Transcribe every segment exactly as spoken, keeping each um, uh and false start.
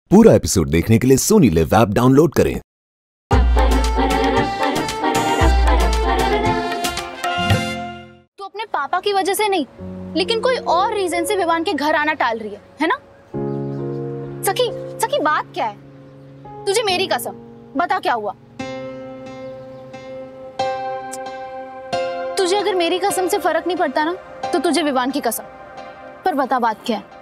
पूरा एपिसोड देखने के लिए सोनी लिव ऐप डाउनलोड करें। तू अपने पापा की वजह से नहीं, लेकिन कोई और रीजन से विवान के घर आना टाल रही है, है ना? सखी, सखी बात क्या है? तुझे मेरी कसम बता क्या हुआ? तुझे अगर मेरी कसम से फर्क नहीं पड़ता ना, तो तुझे विवान की कसम। पर बता बात क्या है?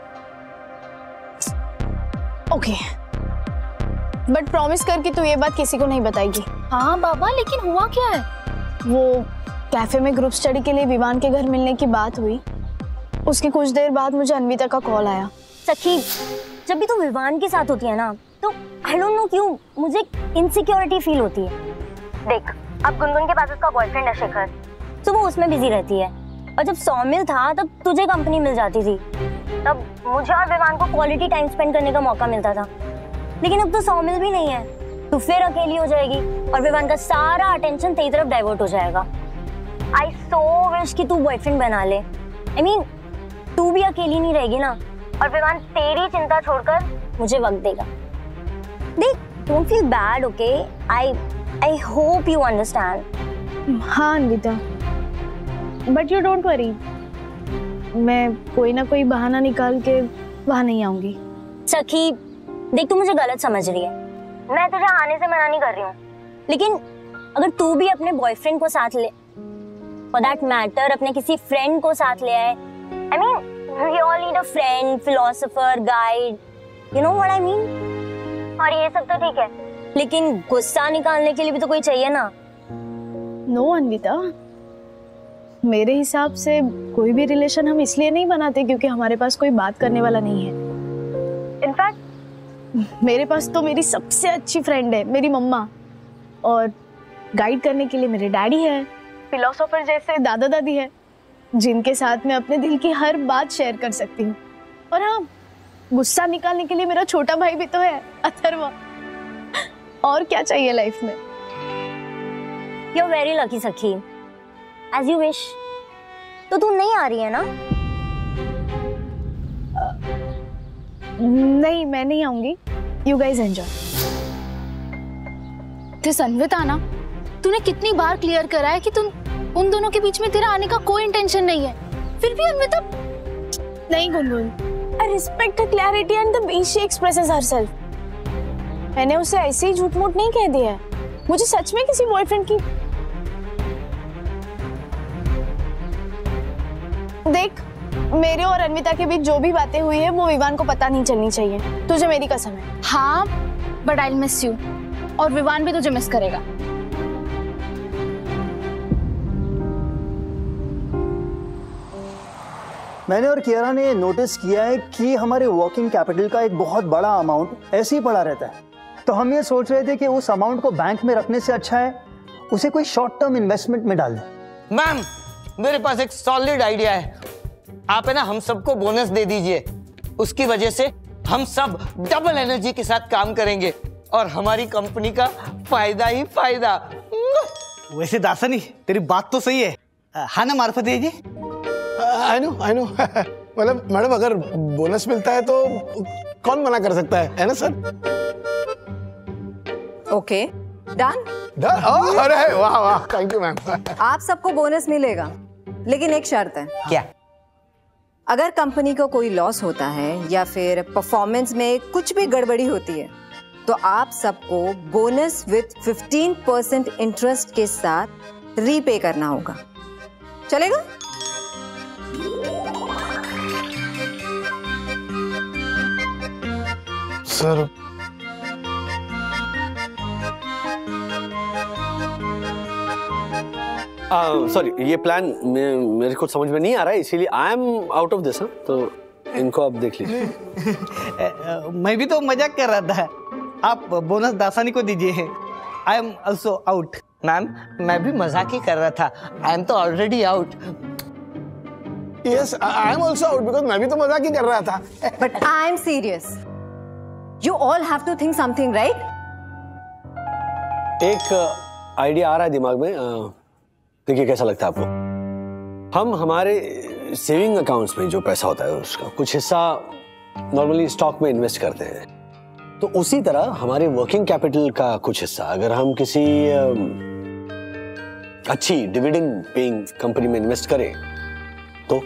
ओके, बट प्रॉमिस कर कि तू ये बात किसी को नहीं बताएगी। हाँ बाबा, लेकिन हुआ क्या है? वो कैफे में ग्रुप स्टडी के लिए विवान के घर मिलने की बात हुई। उसके कुछ देर बाद मुझे अनविता का कॉल आया। सखी, जब भी तू विवान के साथ होती है ना, तो आई डोंट नो क्यों मुझे इनसिक्योरिटी फील होती है। देख, अब गुनगुन के पास उसका बॉयफ्रेंड है शेखर, तो वो उसमें बिजी रहती है। और जब सौमिल था तब तुझे कंपनी मिल जाती थी, तब मुझे और विवान को क्वालिटी टाइम स्पेंड करने का मौका मिलता था। लेकिन अब तो सौमिल भी नहीं है, तू फिर अकेली हो जाएगी और विवान का सारा अटेंशन तेरी तरफ डाइवर्ट हो जाएगा। आई सो विश कि तू बॉयफ्रेंड बना ले। आई मीन तू भी अकेली नहीं रहेगी ना, और विवान तेरी चिंता छोड़कर मुझे वक्त देगा। देख, don't feel bad, okay? I I hope you understand. हाँ Anvita, but you don't worry, मैं कोई ना कोई बहाना निकाल के वहां नहीं आऊंगी। सखी देख, तू मुझे गलत समझ रही है। मैं तुझे आने से मना नहीं कर रही हूँ, लेकिन अगर तू भी अपने बॉयफ्रेंड को साथ ले, फॉर दैट मैटर अपने किसी फ्रेंड को साथ ले आए। I mean we all need a friend, philosopher, guide, you know what I mean. और ये सब तो ठीक है, लेकिन गुस्सा निकालने के लिए भी तो कोई चाहिए ना। नो अनविता, मेरे हिसाब से कोई भी रिलेशन हम इसलिए नहीं बनाते क्योंकि हमारे पास कोई बात करने वाला नहीं है। इनफैक्ट मेरे पास तो मेरी सबसे अच्छी फ्रेंड है, मेरी मम्मा, और गाइड करने के लिए मेरे डैडी है, फिलोसोफर जैसे दादा दादी है, जिनके साथ मैं अपने दिल की हर बात शेयर कर सकती हूँ। और हाँ, गुस्सा निकालने के लिए मेरा छोटा भाई भी तो है, अथर्वा। और क्या चाहिए लाइफ में? You are very lucky Sakhi, as you wish. तो तू नहीं आ रही है ना? नहीं, मैं नहीं आऊंगी। You guys enjoy. This Anvita ना, तूने कितनी बार क्लियर करा है कि तुम उन दोनों के बीच में तेरा आने का कोई इंटेंशन नहीं है, फिर भी अनविता। नहीं Gungun, I respect her clarity and the way she expresses herself. मैंने उसे ऐसे ही झूठ मूठ नहीं कह दिया है। मुझे सच में किसी बॉयफ्रेंड की। देख, मेरे और अनविता के बीच जो भी बातें हुई है वो विवान को पता नहीं चलनी चाहिए। तुझे मेरी कसम है। हाँ, but I will miss you, और विवान भी तुझे मिस करेगा। मैंने और कियारा ने नोटिस किया है कि हमारे वर्किंग कैपिटल का एक बहुत बड़ा अमाउंट ऐसे ही पड़ा रहता है। तो हम ये सोच रहे थे कि उस अमाउंट को बैंक में रखने से अच्छा है उसे कोई शॉर्ट टर्म इन्वेस्टमेंट में डाल दें। मैम, मेरे पास एक सॉलिड आइडिया है। आप है ना हम सबको बोनस दे दीजिए, उसकी वजह से हम सब डबल एनर्जी के साथ काम करेंगे और हमारी कंपनी का फायदा ही फायदा। वैसे दासनी, तेरी बात तो सही है। हाँ ना मार्फत जी? आई नो आई नो मतलब मैडम, अगर बोनस मिलता है तो कौन मना कर सकता है, है ना सर? Okay, done. डन? अरे वाह वाह, थैंक यू मैम। आप सबको बोनस मिलेगा, लेकिन एक शर्त है। क्या? अगर कंपनी को कोई लॉस होता है या फिर परफॉर्मेंस में कुछ भी गड़बड़ी होती है, तो आप सबको bonus with fifteen percent interest के साथ रीपे करना होगा। चलेगा? सर, सॉरी, ये प्लान मेरे को समझ में नहीं आ रहा है, इसीलिए I am out of this. तो इनको आप देख लीजिए। मैं भी तो मजाक कर रहा था। आप बोनस दासानी को दीजिए। I am also out. Ma'am, मैं भी मजाक ही कर रहा था। आई एम तो already out. Yes, I am also out because मैं भी तो मजाक ही कर रहा था। But I am serious. You all have to think something, right? एक आइडिया आ रहा है दिमाग में, देखिए कैसा लगता है आपको। हम हमारे सेविंग अकाउंट्स में जो पैसा होता है उसका कुछ हिस्सा नॉर्मली स्टॉक में इन्वेस्ट करते हैं, तो उसी तरह हमारे वर्किंग कैपिटल का कुछ हिस्सा अगर हम किसी अच्छी डिविडेंड पेइंग कंपनी में इन्वेस्ट करें तो।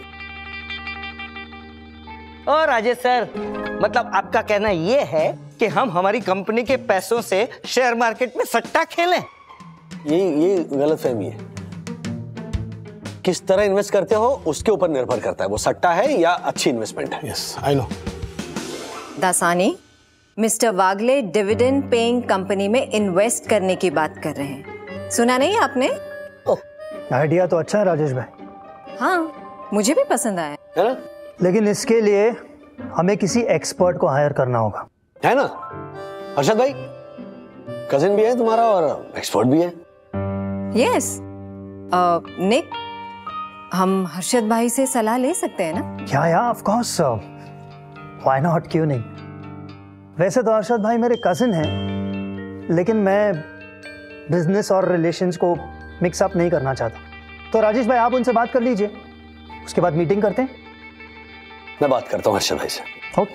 और राजेश सर, मतलब आपका कहना यह है कि हम हमारी कंपनी के पैसों से शेयर मार्केट में सट्टा खेलें? ये ये गलतफहमी है। किस तरह इन्वेस्ट करते हो उसके ऊपर निर्भर करता है, वो सट्टा है या अच्छी इन्वेस्टमेंट है। Yes, I know. Dasani, mister Wagle dividend paying company में इन्वेस्ट करने की बात कर रहे हैं, सुना नहीं आपने? आइडिया तो अच्छा है राजेश भाई। हाँ, मुझे भी पसंद आया है ना, लेकिन इसके लिए हमें किसी एक्सपर्ट को हायर करना होगा, है ना? हर्षद भाई कजिन भी है तुम्हारा और एक्सपर्ट भी है। यस निक, हम हर्षद भाई से सलाह ले सकते हैं ना? क्या या ऑफ कोर्स, व्हाई नॉट, क्यों नहीं। वैसे तो हर्षद भाई मेरे कजिन हैं, लेकिन मैं बिजनेस और रिलेशंस को मिक्स अप नहीं करना चाहता। तो राजेश भाई आप उनसे बात कर लीजिए, उसके बाद मीटिंग करते हैं। मैं बात करता हूँ हर्षद भाई से। ओके।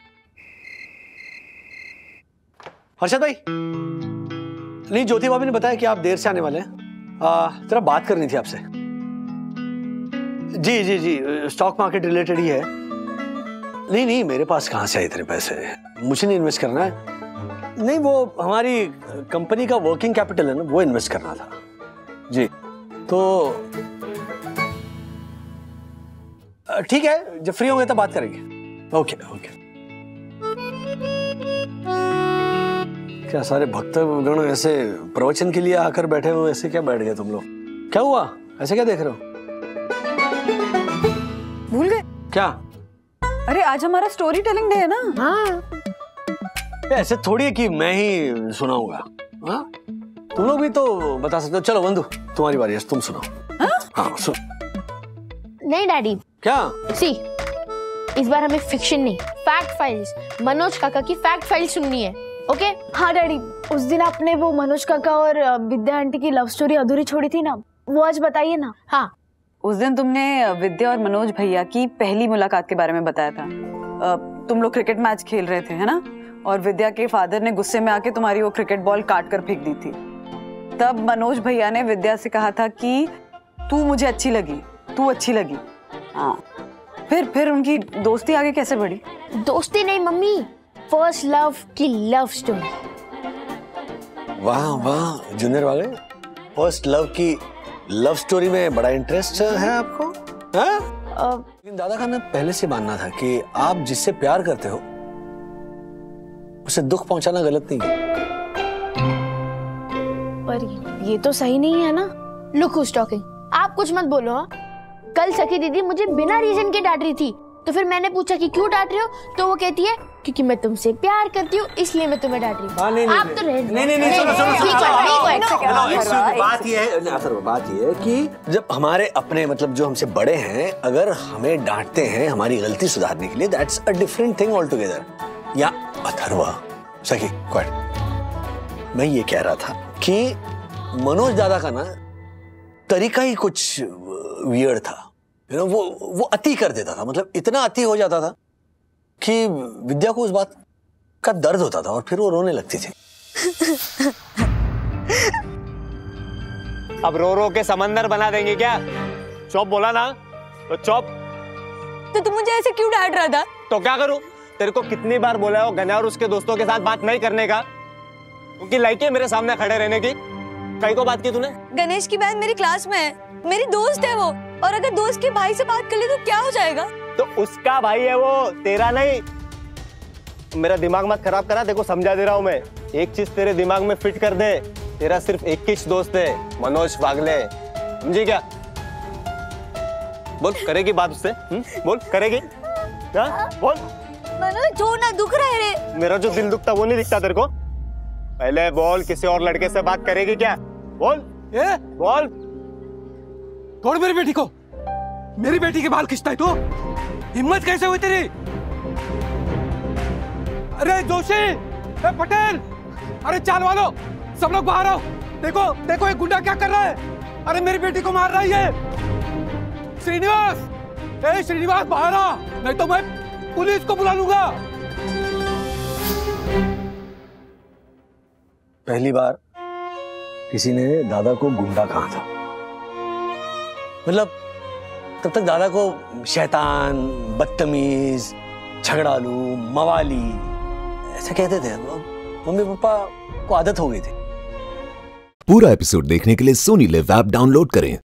हर्षद भाई, नहीं ज्योति भाभी ने बताया कि आप देर से आने वाले हैं, आ, जरा बात करनी थी आपसे। जी जी जी, स्टॉक मार्केट रिलेटेड ही है। नहीं नहीं, मेरे पास कहाँ से आए इतने पैसे, मुझे नहीं इन्वेस्ट करना है। नहीं, वो हमारी कंपनी का वर्किंग कैपिटल है ना, वो इन्वेस्ट करना था जी। तो ठीक है, जब फ्री होंगे तब बात करेंगे। Okay okay. क्या सारे भक्तगण ऐसे प्रवचन के लिए आकर बैठे हुए, ऐसे क्या बैठ गए तुम लोग? क्या हुआ, ऐसे क्या देख रहे हो? भूल गए क्या? अरे आज हमारा स्टोरी टेलिंग डे है ना। हाँ, ऐसे थोड़ी है कि मैं ही सुनाऊंगा। हाँ, तुम लोग भी तो बता सकते हो। चलो बंधु, तुम्हारी बारी है, तुम सुनाओ। हाँ, हाँ सुन। नहीं डैडी। क्या? सी, इस बार हमें फिक्शन नहीं, फैक्ट फाइल्स, मनोज काका की फैक्ट फाइल सुननी है। ओके? हाँ डैडी, उस दिन आपने वो मनोज काका और विद्या आंटी की लव स्टोरी अधूरी छोड़ी थी ना, वो आज बताइए ना। हाँ, उस दिन तुमने विद्या और मनोज भैया की पहली मुलाकात के बारे में बताया था। तुम लोग क्रिकेट मैच खेल रहे थे, है ना? और विद्या के फादर ने गुस्से में आके तुम्हारी वो क्रिकेट बॉल काट कर फेंक दी थी। तब मनोज भैया ने विद्या से कहा था कि तू मुझे अच्छी लगी, तू अच्छी लगी। हाँ, फिर फिर उनकी दोस्ती आगे कैसे बढ़ी? दोस्ती नहीं मम्मी, फर्स्ट लव की लव स्टोरी। वाह वाह जूनियर वाले, फर्स्ट लव की लव स्टोरी में बड़ा इंटरेस्ट है आपको? हाँ? लेकिन दादा का ना पहले से मानना था कि आप जिससे प्यार करते हो उसे दुख पहुंचाना गलत नहीं है। पर ये तो सही नहीं है ना। लुक हूज टॉकिंग, आप कुछ मत बोलो। हाँ, कल सखी दीदी मुझे बिना रीजन के डांट रही थी, तो फिर मैंने पूछा कि क्यों डांट रहे हो, तो वो कहती है क्योंकि मैं तुमसे प्यार करती हूँ इसलिए मैं तुम्हें डांट रही हूँ। आप तो नहीं नहीं नहीं, सुनो सुनो सुनो, बात ये है, बात ये है कि जब हमारे अपने मतलब जो हमसे बड़े हैं अगर हमें डांटते हैं हमारी गलती सुधारने के लिए, that's a different thing all together. या अथर्वा, सखी, क्वाइट, मैं ये कह रहा था कि मनोज दादा का ना तरीका ही कुछ वियर्ड था, यू नो, वो वो अति कर देता था, मतलब इतना अति हो जाता था कि विद्या को उस बात का दर्द होता था और फिर वो रोने लगती थी। अब रो रो के समंदर बना देंगे क्या? चौप बोला ना, तो चौप। तो तुम मुझे ऐसे क्यों डांट रहा था? तो क्या करूं? तेरे को कितनी बार बोला है वो गन्या और उसके दोस्तों के साथ बात नहीं करने का, उनकी लाइक है मेरे सामने खड़े रहने की। कई को बात की तूने? गणेश की बहन मेरी क्लास में है, मेरी दोस्त है वो, और अगर दोस्त के भाई से बात कर ले तो क्या हो जाएगा? तो उसका भाई है वो, तेरा नहीं। मेरा दिमाग मत खराब करा, देखो समझा दे रहा हूँ मैं। एक चीज तेरे दिमाग में फिट कर दे, तेरा सिर्फ एक ही दोस्त है, मनोज वागले, समझी क्या? बोल, करेगी बात उससे? बोल, करेगी? हाँ? बोल। मनोज जो ना दुख रहा है रे। मेरा जो दिल दुखता वो नहीं दिखता तेरे को? पहले बोल, किसी और लड़के से बात करेगी क्या? बोल, ए? बोल। कौन मेरी बेटी को? मेरी बेटी के बाल खींचता है तू? हिम्मत कैसे हुई तेरी? अरे जोशी, ए पटेल, अरे चाल वालों, सब लोग बाहर आओ। देखो देखो एक गुंडा क्या कर रहा है। अरे मेरी बेटी को मार रहा है ये। श्रीनिवास, ए श्रीनिवास बाहर आ, नहीं तो मैं पुलिस को बुला लूंगा। पहली बार किसी ने दादा को गुंडा कहा था। मतलब तब तक दादा को शैतान, बदतमीज, झगड़ालू, मवाली ऐसा कहते थे। मम्मी पापा को आदत हो गई थी। पूरा एपिसोड देखने के लिए सोनी लिव ऐप डाउनलोड करें